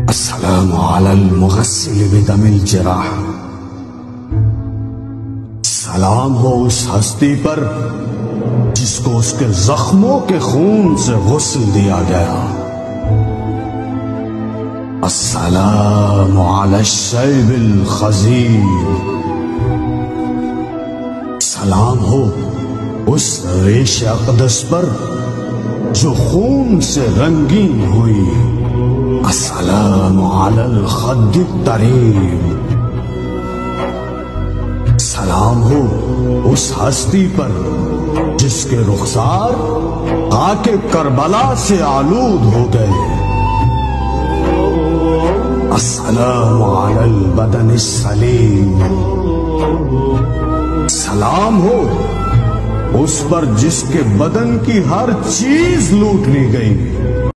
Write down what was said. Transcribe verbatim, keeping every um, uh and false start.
السلام علی المغسل بدم الجراح، سلام ہو اس ہستی پر جس کو اس کے زخموں کے خون سے غسل دیا گیا۔ السلام علی الشیب الخضیر، سلام ہو اس ریش اقدس پر جو خون سے رنگین ہوئی۔ السلام علی الخد الطریب، سلام ہو اس ہستی پر جس کے رخسار خاک کربلا سے آلود ہو گئے۔ السلام علی البدن السلیم، سلام ہو اس پر جس کے بدن کی ہر چیز لوٹ لی گئی۔